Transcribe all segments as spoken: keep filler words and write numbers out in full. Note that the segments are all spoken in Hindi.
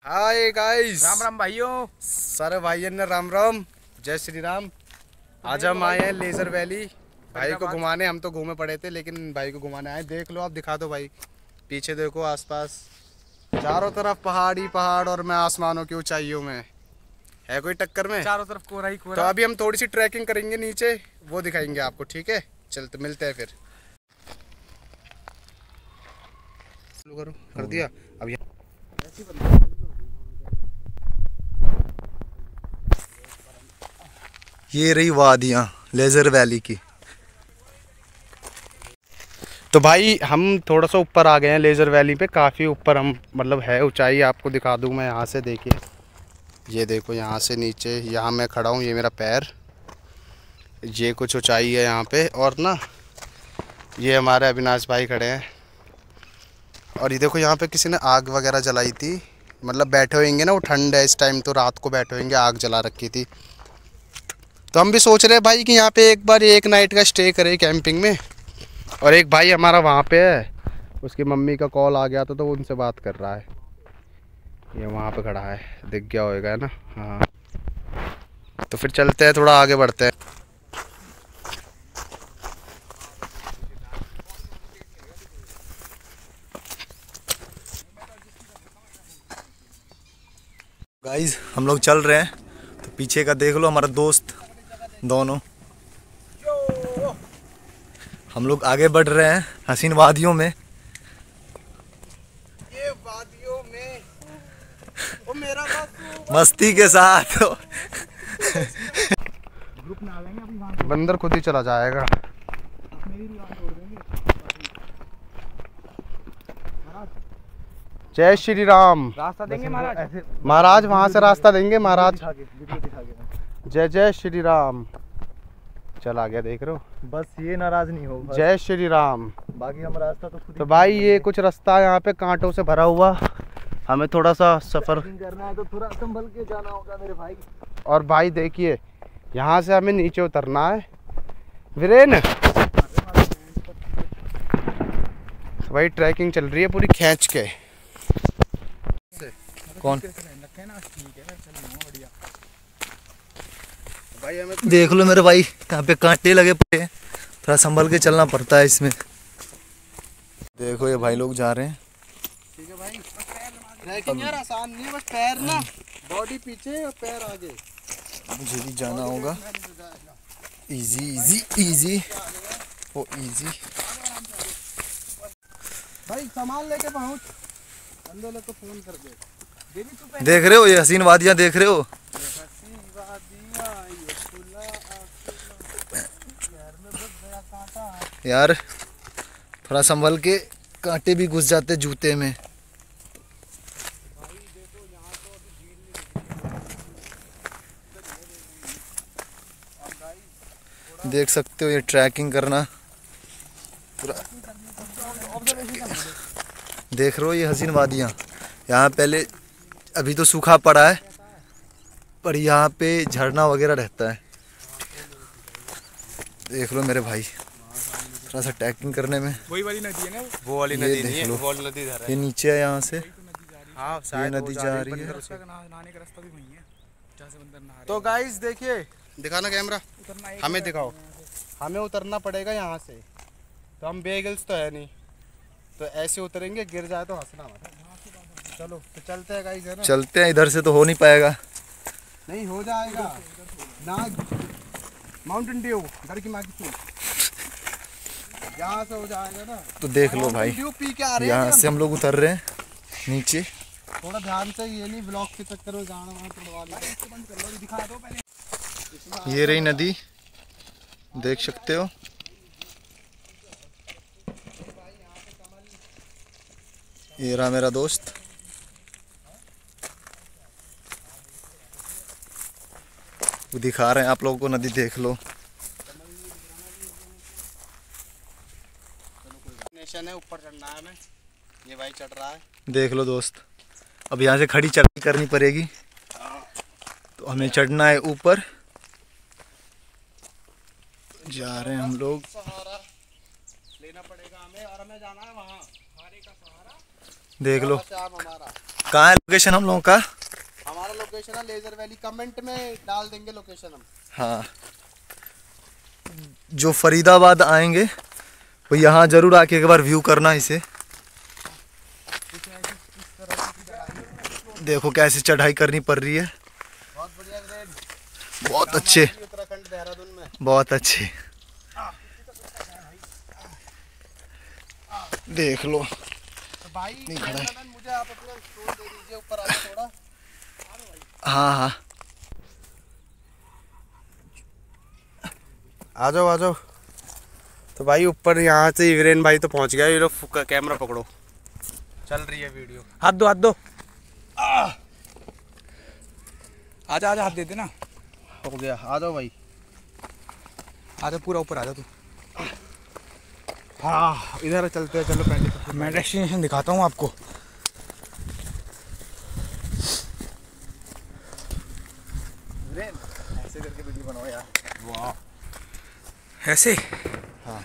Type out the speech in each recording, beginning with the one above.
हाय गाइस, राम राम भाइयों। सारे भाइयों ने राम राम, जय श्री राम। आज हम आए हैं लेजर वैली भाई को घुमाने। हम तो घूमे पड़े थे लेकिन भाई को घुमाने आए। देख लो, आप दिखा दो भाई, पीछे देखो, आसपास चारों तरफ पहाड़ी पहाड़ और मैं आसमानों की ऊंचाइयों में। है कोई टक्कर में? चारों तरफ कोहरा ही कोहरा। तो अभी हम थोड़ी सी ट्रैकिंग करेंगे नीचे, वो दिखाएंगे आपको। ठीक है, चलते मिलते हैं फिर। करो, कर दिया अब। ये रही वादियाँ लेजर वैली की। तो भाई हम थोड़ा सा ऊपर आ गए हैं लेजर वैली पे। काफ़ी ऊपर हम, मतलब है ऊंचाई, आपको दिखा दूं मैं यहाँ से। देखिए, ये देखो यहाँ से नीचे, यहाँ मैं खड़ा हूँ, ये मेरा पैर, ये कुछ ऊंचाई है यहाँ पे। और ना, ये हमारे अविनाश भाई खड़े हैं। और ये देखो, यहाँ पे किसी ने आग वगैरह जलाई थी, मतलब बैठे होंगे ना, वो ठंड है इस टाइम तो रात को बैठे होंगे, आग जला रखी थी। तो हम भी सोच रहे हैं भाई कि यहाँ पे एक बार एक नाइट का स्टे करें कैंपिंग में। और एक भाई हमारा वहाँ पे है, उसकी मम्मी का कॉल आ गया था तो वो उनसे बात कर रहा है। ये वहाँ पे खड़ा है, दिख गया होगा, है ना? हाँ, तो फिर चलते हैं, थोड़ा आगे बढ़ते हैं। गाइस हम लोग चल रहे हैं, तो पीछे का देख लो, हमारा दोस्त दोनों। हम लोग आगे बढ़ रहे हैं हसीन वादियों में। ये वादियों में ओ मेरा मस्ती के साथ। बंदर खुद ही चला जाएगा। जय श्री राम। रास्ता देंगे महाराज? महाराज वहाँ से रास्ता देंगे महाराज। जय जय श्री राम। चला गया, देख रहे हो? बस ये नाराज नहीं हो। जय श्री राम। बाकी हम रास्ता तो खुद तो भाई ये कुछ रास्ता यहाँ पे कांटों से भरा हुआ, हमें थोड़ा सा सफर करना है तो थोड़ा संभल के जाना होगा मेरे भाई। और भाई देखिए, यहाँ से हमें नीचे उतरना है। वीरेन, भाई ट्रैकिंग चल रही है पूरी खींच के। कौन? भाई हमें देख लो मेरे भाई, यहाँ पे कांटे लगे पड़े हैं, थोड़ा संभल के चलना पड़ता है इसमें। देखो ये भाई लोग जा रहे हैं। ठीक है भाई, ट्रैकिंग यार आसान नहीं है, बस पैर ना, बॉडी पीछे और पैर आगे। मुझे भी जाना होगा। Easy easy easy oh easy. भाई सामान लेके पहुंच, बंदे लोग को फोन कर दे। देख रहे हो ये हसीन वादियाँ, देख रहे हो? यार थोड़ा संभल के, कांटे भी घुस जाते जूते में। देख सकते हो ये ट्रैकिंग करना पूरा। देख रहे हो ये हसीन वादियाँ। यहाँ पहले, अभी तो सूखा पड़ा है, पर यहाँ पे झरना वगैरह रहता है। देख लो मेरे भाई, थोड़ा सा ट्रैकिंग करने में। वही वाली नदी है ना? वो वाली ये नदी देख नहीं है, लो। वो वाली नदी इधर है। ये नीचे है, यहाँ से हाँ, ये शायद नदी वो जा रही है। नहाने का रास्ता भी वही है जहाँ से बंदर नहा रहे हैं। तो गाइस देखिए, दिखाना कैमरा, उतरना एक हमें ही दिखाओ। रास्ता हमें उतरना पड़ेगा यहाँ से, तो हम बेगल्स तो है नहीं, तो ऐसे उतरेंगे, गिर जाए तो हंसना मत। चलो तो चलते हैं गाइस, है ना? चलते हैं, इधर से तो हो नहीं पाएगा। नहीं हो जाएगा ना, माउंटेन ड्यू, घर की माँ की चूक, यहाँ से हो जाएगा ना। तो देख लो भाई, ड्यू पी के आ रहे हैं यहाँ से हम लोग उतर रहे हैं नीचे। थोड़ा ध्यान से, ये नहीं ब्लॉक के चक्कर में जाना वहाँ तोड़वा लिया। दिखा दो पहले। ये रही नदी, देख सकते हो। ये रहा मेरा दोस्त। वो दिखा रहे हैं आप लोगों को नदी, देख लो। नेशन है, ऊपर चढ़ना है हमें। ये भाई चढ़ रहा है, देख लो दोस्त। अब यहाँ से खड़ी चढ़ाई करनी पड़ेगी, तो हमें चढ़ना है ऊपर। जा रहे हैं हम लोग। सहारा लेना पड़ेगा हमें, और हमें जाना है वहाँ। देख लो, आप हमारा कहाँ है लोकेशन हम लोगों का? हमारा लोकेशन है लेजर वैली, कमेंट में डाल देंगे लोकेशन हम। हाँ, जो फरीदाबाद आएंगे वो यहाँ जरूर आके एक बार व्यू करना इसे। देखो कैसे चढ़ाई करनी पड़ रही है। बहुत बढ़िया ग्रेड, बहुत अच्छे, उत्तराखंड देहरादून में। बहुत अच्छे। देख लो। तो भाई कैमरामैन मुझे आप अपना स्टोर दे दीजिए, ऊपर आ जाओ थोड़ा। हाँ हाँ, आ जाओ आ जाओ। तो भाई ऊपर यहाँ से वीरेन भाई तो पहुँच गया। ये लोग कैमरा पकड़ो, चल रही है वीडियो। हाथ दो, हाथ दो। आजा आजा, हाथ दे देना। हो गया, आ जाओ भाई। आजा पूरा ऊपर, आजा तू। हाँ इधर चलते हैं, चलो पहले तो मैं डेस्टिनेशन दिखाता हूँ आपको। ऐसे करके वीडियो बनाओ यार। वाह, ऐसे? हाँ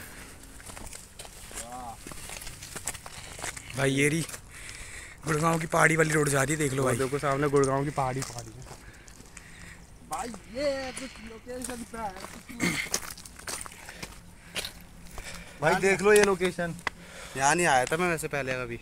भाई ये रही गुड़गांव की पहाड़ी वाली रोड जा रही है, देख लो भाई। देखो सामने गुड़गांव की पहाड़ी पहाड़ी है भाई। ये कुछ लोकेशन पे है भाई, देख लो ये लोकेशन। यहाँ नहीं आया था मैं वैसे पहले कभी,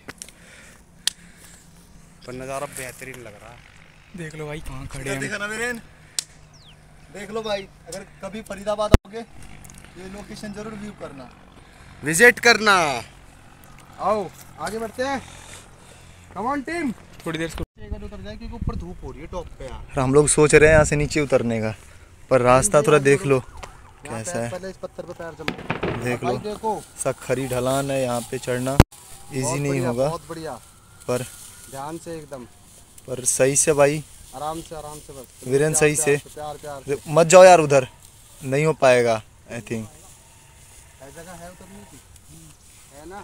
पर नज़ारा बेहतरीन लग रहा है। देख लो भाई कहाँ खड़े इधर हैं। देखा ना वीरेन, देख लो भाई, अगर कभी फरीदाबाद आओगे ये लोकेशन जरूर व्यू करना, विजिट करना। आओ आगे बढ़ते हैं, कम ऑन टीम। थोड़ी देर उतर जाए क्योंकि ऊपर धूप हो रही है टॉप पे यार। हम लोग सोच रहे हैं यहाँ से नीचे उतरने का, पर रास्ता थोड़ा देख लो कैसा है। पहले इस पत्थर पे पैर जमा देख भाई, लो देखो सब खरी ढलान है, यहाँ पे चढ़ना इजी बहुत नहीं बढ़िया, होगा, बहुत बढ़िया। पर ध्यान से एकदम, पर सही से भाई। आराम से आराम से बस। वीरेन प्यार, सही प्यार, से। प्यार प्यार से। मत जाओ यार उधर, नहीं हो पाएगा आई थिंक। है जगह है उतरने की, है ना?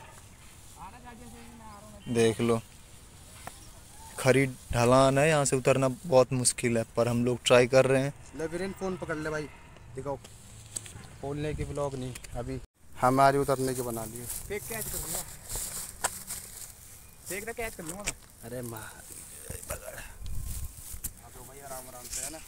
देख लो खरी ढलान है, यहाँ से उतरना बहुत मुश्किल है, पर हम लोग ट्राई कर रहे हैं। ले वीरेन फोन पकड़ ले भाई, दिखाओ। खोलने की ब्लॉग नहीं अभी, हमारी उतरने की बना लिए। फेंक कैच कर लूँगा, फेंक दे कैच कर लूँगा मैं। अरे मार पकड़ भाई, आराम आराम से, है ना?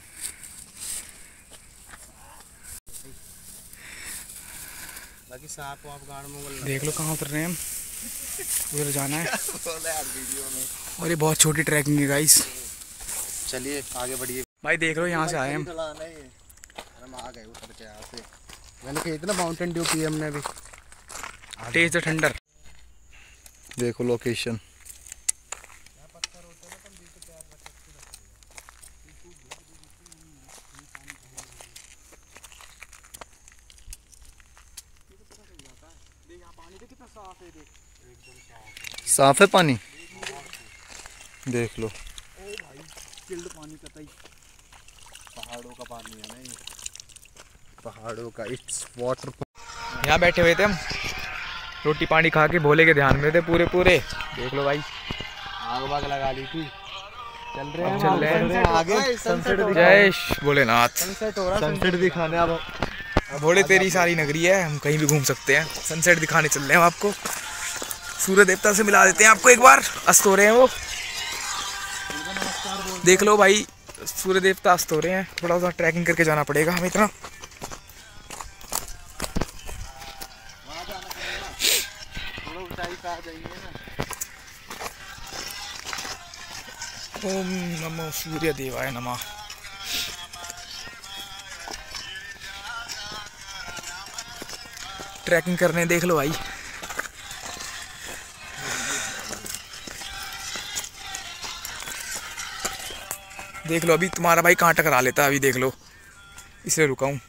बाकी सांप वाप गाड़ मंगल देख लो कहाँ उतर रहे हैं हम, उधर जाना है। और ये बहुत छोटी ट्रैकिंग है गाइस। चलिए आगे बढ़िए भाई देख लो यहाँ से आए हम। हम आ गए उतर के यहाँ से। मैंने कही थी ना माउंटेन ड्यू पी एम ने भी। Test the thunder. देखो लोकेशन। साफ है पानी, देख लो। चिल्ड पानी का तई, पहाड़ों का पानी है ना ये, पहाड़ों का इट्स वाटर। यहाँ बैठे हुए थे हम, रोटी पानी खा के भोले के ध्यान में थे पूरे पूरे। देख लो भाई, आग वाग लगा ली थी। चल रहे हैं, चल रहे हैं आगे। सनसेट जय भोलेनाथ। सनसेट हो रहा है, सनसेट दिखाने अब भोले तेरी सारी नगरी है, हम कहीं भी घूम सकते हैं। सनसेट दिखाने चल रहे हैं आपको, सूर्य देवता से मिला देते हैं आपको एक बार। अस्त हो रहे हैं वो, देख लो भाई, सूर्य देवता अस्त हो रहे हैं। थोड़ा सा ट्रैकिंग करके जाना पड़ेगा हमें इतना। ओम नमो सूर्य देवाय नमः। ट्रैकिंग करने देख लो भाई। देख लो अभी तुम्हारा भाई कहाँ टकरा लेता है, अभी देख लो, इसलिए रुका हूँ।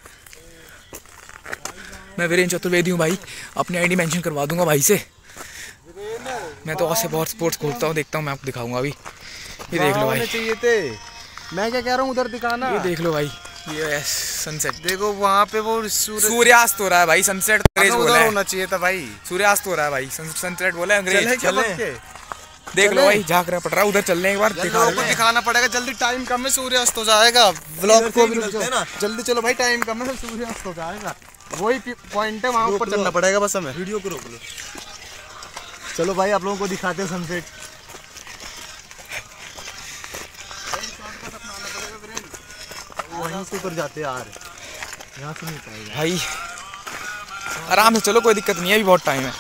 मैं वीरेन चतुर्वेदी हूँ भाई, अपनी आईडी मेंशन करवा दूंगा भाई से। मैं तो और से बहुत स्पोर्ट्स खोलता हूँ, देखता हूँ, मैं आपको दिखाऊंगा अभी। ये देख लो भाई, चाहिए थे। मैं क्या कह रहा हूँ, उधर दिखाना। ये देख लो भाई, ये सनसेट। देखो वहाँ पे वो सूर्य सूर्यास्त हो रहा है भाई। सनसेट अंग्रेज बोला है, होना चाहिए था भाई। सूर्यास्त हो रहा है भाई, सनसेट बोला है अंग्रेज। चले देख लो भाई, झाँक रहा पड़ रहा है, उधर चलने एक बार दिखा को दिखाना पड़ेगा। जल्दी, टाइम कम है, सूर्य अस्त हो जाएगा। व्लॉग को भी ना जल्दी चलो भाई, टाइम कम है, सूर्य अस्त हो जाएगा। वही पॉइंट है, वहाँ ऊपर चलना पड़ेगा बस हमें। वीडियो को रोक लो। चलो भाई, आप लोगों को दिखाते हैं सनसेट। वहीं से उतर जाते यार, यहाँ से नहीं पाएगा भाई। आराम से चलो, कोई दिक्कत नहीं है, अभी बहुत टाइम है।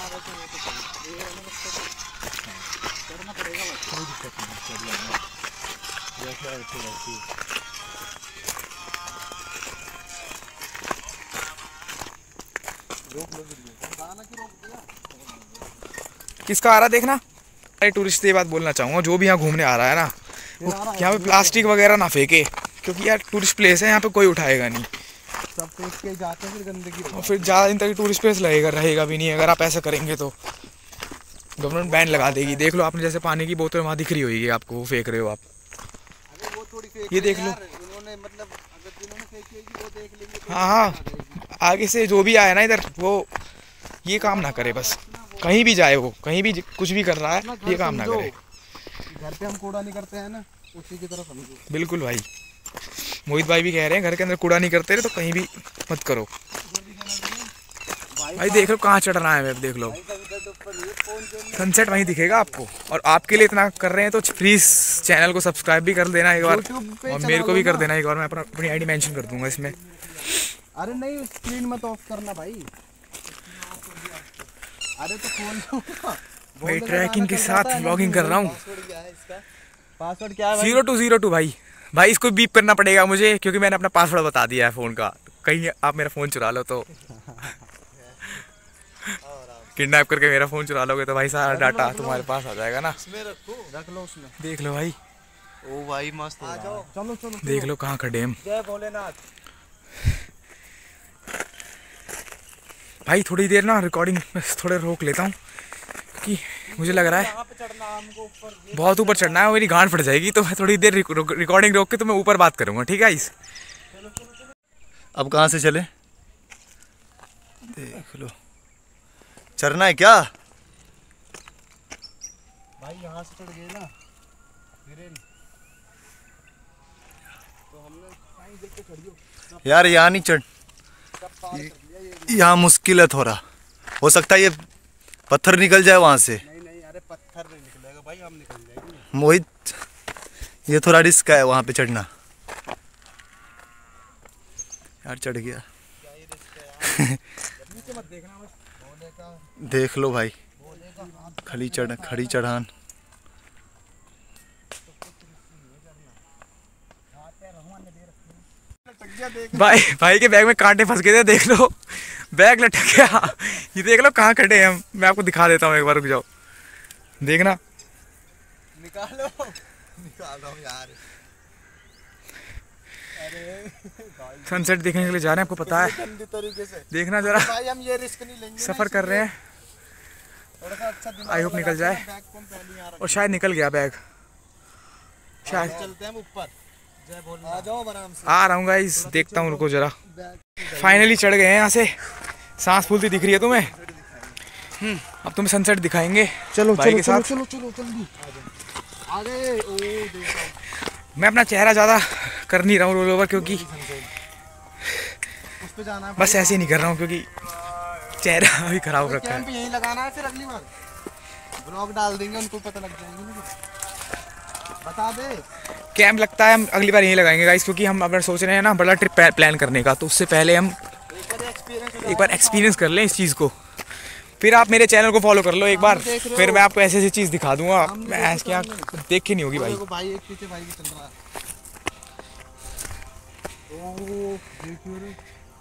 किसका आ रहा देखना। अरे टूरिस्ट से ये बात बोलना चाहूँगा, जो भी यहाँ घूमने आ रहा है ना, वो यहाँ पे प्लास्टिक वगैरह ना फेंके, क्योंकि यार टूरिस्ट प्लेस है, यहाँ पे कोई उठाएगा नहीं। सब फेंक के जाते हैं, फिर गंदगी और फिर ज़्यादा दिन तक टूरिस्ट प्लेस लगेगा रहेगा भी नहीं। अगर आप ऐसा करेंगे तो गवर्नमेंट बैन लगा देगी। देख लो आपने, जैसे पानी की बोतल वहाँ दिख रही होगी आपको, वो फेंक रहे हो आप, ये देख लो। हाँ हाँ, आगे से जो भी आया ना इधर, वो ये काम ना करे बस। कहीं भी जाए वो, कहीं भी कुछ भी कर रहा है, ये काम ना करे। घर पे हम कूड़ा नहीं करते हैं ना, उसी की तरफ समझो। बिल्कुल भाई, मोहित भाई भी कह रहे हैं घर के अंदर कूड़ा नहीं करते रहे तो कहीं भी मत करो। भाई देख लो कहाँ चढ़ रहा है वेब, देख लो सनसेट वहीं दिखेगा आपको। और आपके लिए इतना कर रहे हैं तो प्लीज चैनल को सब्सक्राइब भी कर देना एक बार, और मेरे को भी कर देना एक बार। मैं अपना अपनी आईडी मेंशन कर दूंगा इसमें। अरे नहीं, स्क्रीन मत ऑफ करना भाई। अरे तो खोल भाई, ट्रैकिंग के साथ व्लॉगिंग कर रहा हूँ। पासवर्ड क्या है? जीरो टू जीरो टू भाई। भाई इसको बीप करना पड़ेगा मुझे, क्योंकि मैंने अपना पासवर्ड बता दिया है फ़ोन का। कहीं आप मेरा फ़ोन चुरा लो तो किडनैप करके मेरा फ़ोन चुरा लोगे तो भाई सारा डाटा तुम्हारे पास आ जाएगा ना। रख लो उसमें। देख लो भाई, ओ भाई मस्त। आ जाओ, चलो चलो। देख लो कहाँ खड़े हम। जय भोलेनाथ। भाई थोड़ी देर ना रिकॉर्डिंग थोड़े रोक लेता हूँ, कि मुझे लग रहा है बहुत ऊपर चढ़ना है, मेरी गांड फट जाएगी। तो मैं थोड़ी देर रिकॉर्डिंग रोक के तो मैं ऊपर बात करूँगा, ठीक है इस। अब कहाँ से चले? देख लो, चढ़ना है क्या भाई? यहाँ से चढ़ गए ना तो हमने यार, यहाँ नहीं चढ़, यहाँ मुश्किल है थोड़ा। हो सकता है ये पत्थर निकल जाए वहाँ से। नहीं नहीं, अरे पत्थर नहीं निकलेगा भाई, हम निकल जाएंगे। मोहित, ये थोड़ा रिस्क है वहाँ पे चढ़ना। यार चढ़ गया। देख लो भाई, खड़ी चढ़ खड़ी चढ़ान। भाई भाई के बैग में कांटे फंस गए थे, देख लो बैग लटक गया। ये देख लो कहाँ खड़े हैं हम, मैं आपको दिखा देता हूँ एक बार, रुक जाओ देखना। निकालो निकाल रहा हूँ यार। अरे सनसेट देखने के लिए जा रहे हैं, आपको पता है। गंदी तरीके से देखना जरा, भाई हम ये रिस्क नहीं लेंगे। सफर कर रहे हैं, थोड़ा सा अच्छा दिमाग आई होप निकल जाए। बैग को हम पहले यहाँ रख- और शायद निकल गया बैग, शायद। चलते हैं हम ऊपर। जय भोलेनाथ। आ जाओ आराम से। आ रहा हूँ गाइस, देखता हूँ, रुको जरा। फाइनली चढ़ गए हैं यहाँ से, सांस फूलती दिख रही है तुम्हें। अब तुम्हें सनसेट दिखाएंगे चलो भाई चलो के साथ। चलो चलो जल्दी आ गए। ओ देखो, मैं अपना चेहरा ज़्यादा कर नहीं रहा हूँ रोल ओवर, क्योंकि उस पे जाना है। बस ऐसे ही नहीं कर रहा हूँ, क्योंकि चेहरा अभी खराब रखा है। कैंप यहीं लगाना है, फिर अगली बार ब्लॉग डाल देंगे, उनको पता लग जाएंगे ना। बता दे। कैंप लगता है हम अगली बार यहीं लगाएंगे गाइस, क्योंकि हम अगर सोच रहे हैं ना बड़ा ट्रिप प्लान करने का, तो उससे पहले हम एक बार एक्सपीरियंस कर लें इस चीज़ को। फिर आप मेरे चैनल को फॉलो कर लो एक बार, फिर मैं आपको ऐसी ऐसी चीज़ दिखा दूंगा। मैं ऐसे क्या देख के नहीं होगी भाई। भाई एक पीछे भाई भी चल रहा है। ओ देखियो रे,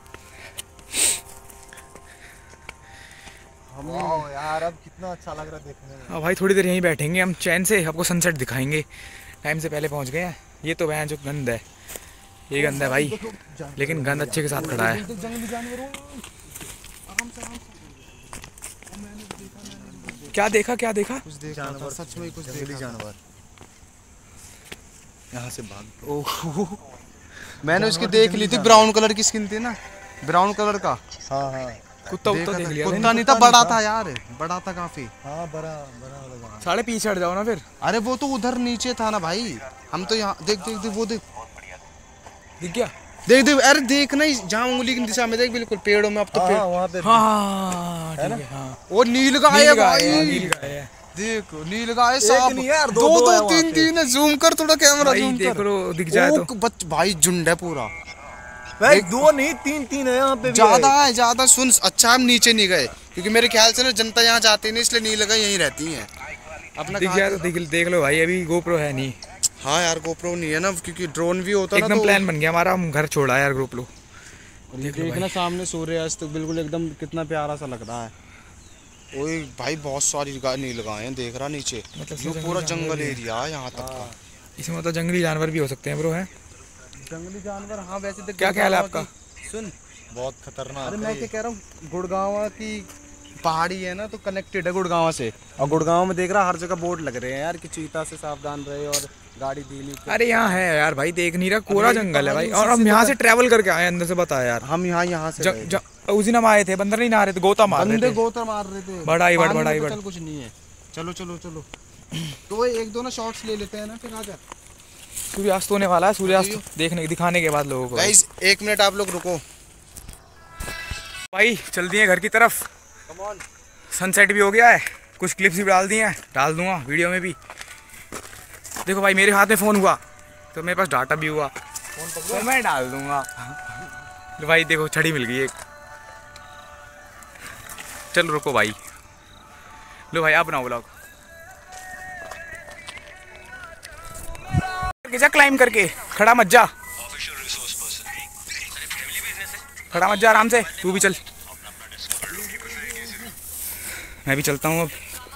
वाह यार, अब कितना अच्छा लग रहा है देखने में। हाँ भाई, थोड़ी देर यहीं बैठेंगे हम चैन से, आपको सनसेट दिखाएंगे। टाइम से पहले पहुंच गए हैं। ये तो वह जो गंद है, ये गंद है भाई, लेकिन गंद अच्छे के साथ खड़ा है। जंगली जानवरों, क्या देखा क्या देखा? कुछ देखा था, सच में कुछ जंगली जानवर यहाँ से भाग। ओह, मैंने उसकी देख ली थी, ब्राउन कलर की स्किन थी ना, ब्राउन कलर का। हाँ हाँ कुत्ता उत्ता देख लिया। कुत्ता नहीं था, बड़ा था यार, बड़ा था काफी। हाँ, बड़ा बड़ा लगा। साढ़े पीछे हट जाओ ना फिर। अरे वो तो उधर नीचे था ना भाई, हम तो यहाँ देख देख देख वो देख दिख गया? देख देख, अरे देख नहीं, जहाँ उंगली की दिशा में देख, बिल्कुल पेड़ों में। अब तो पेड़, हाँ वहाँ पे हाँ ठीक है, हाँ वो नील गाय है भाई। नील गाय है। देखो नीलगाय साहब नहीं है यार, दो- दो दो है दो वहाँ तीन पे। तीन है। जूम कर थोड़ा कैमरा, भाई जूम देख कर। लो दिख जाए तो। ओ, बच भाई झुंड है पूरा। भाई दो नहीं तीन तीन है यहाँ पे भी ज्यादा है। है ज्यादा। सुन, अच्छा हम नीचे नहीं गए क्योंकि मेरे ख्याल से ना जनता यहाँ जाती नहीं, इसलिए नीलगाय यहीं रहती हैं अपना। दिख जाए तो देख देख लो भाई, अभी गोप्रो है नहीं। हाँ यार गोप्रो नहीं है ना, क्योंकि ड्रोन भी होता ना एकदम तो प्लान बन गया हमारा, हम घर छोड़ा यार गोप्रो। देखना सामने सूर्यास्त बिल्कुल एकदम कितना प्यारा सा लग रहा है। ओए भाई बहुत सारी गाय नीलगाय हैं, देख रहा नीचे। मतलब जो जंगली पूरा जानवर जंगल भी है। एरिया है यहाँ तक का। इसमें मतलब जंगली जानवर भी हो सकते हैं ब्रो, है जंगली जानवर, हाँ वैसे तो क्या ख्याल है गुड़गांव आपका? की- सुन, बहुत खतरनाक अरे है मैं ये। क्या कह रहा हूँ, गुड़गांव की पहाड़ी है ना तो कनेक्टेड है गुड़गांव से। और गुड़गांव में देख रहा हर जगह बोर्ड लग रहे हैं यार कि चीता से सावधान रहे और गाड़ी धीमी कर। अरे यहाँ है यार भाई, देख नहीं रहा, कोरा अरे ये जंगल है भाई। पहाड़ी और उसी हम से यहाँ तो से ट्रैवल करके आए अंदर से, बता यार। हम यहाँ यहाँ से ज, गए ज, उस दिन हम आए थे, बंदर नहीं नहा रहे थे, गोता मार रहे बंदे थे। गोतर मार रहे थे। बड़ा ही बड़, पानी बड़ा में ही तो बड़। चल कुछ नहीं है। चलो चलो चलो तो एक दो ना शॉट्स ले लेते हैं ना, फिर आ जा। सूर्यास्त होने वाला है, सूर्यास्त देखने दिखाने के बाद लोगों को। गाइस एक मिनट आप लोग रुको। भाई चल दिए घर की तरफ, सनसेट भी हो गया है, कुछ क्लिप्स भी डाल दिए हैं, डाल दूंगा वीडियो में भी। देखो भाई मेरे हाथ में फ़ोन हुआ तो मेरे पास डाटा भी हुआ, तो मैं डाल दूंगा। तो भाई देखो छड़ी मिल गई एक। चलो रुको भाई, लो भाई आप बनाओ ब्लॉग। जा क्लाइम करके, खड़ा मत जा, खड़ा मत जा, आराम से तू भी चल। मैं भी चलता हूँ अब।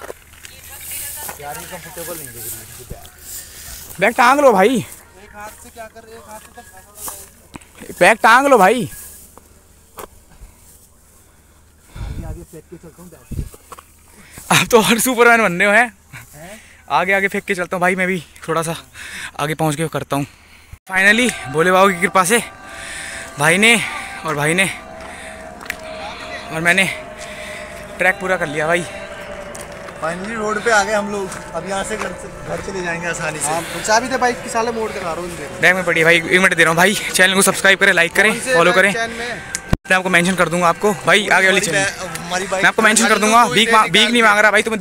बैग टांग लो भाई, एक हाथ से क्या कर रहे, एक हाथ से तो बैग टांग लो भाई। अब तो और सुपरमैन बनने हो हैं। आगे आगे फेंक के चलता हूँ भाई, मैं भी थोड़ा सा आगे पहुँच के करता हूँ। फाइनली भोले बाबा की कृपा से भाई ने और भाई ने और मैंने ट्रैक पूरा कर लिया भाई। फाइनली रोड पे आ गए हम लोग। अब यहाँ से घर घर चले जाएंगे आसानी से। हाँ चाबी दे बाइक की, साले मोड़ के ला रहा हूँ इनसे। बैग में पड़ी है भाई, एक मिनट दे रहा हूँ भाई। चैनल को सब्सक्राइब करें, लाइक करें, फॉलो करें। चैन में मैं आपको मेंशन कर दूंगा आपको भाई, आगे वाली चैनल हमारी मैं आपको मेंशन कर दूंगा। भीख मा- भीख नहीं मांग रहा भाई, तुम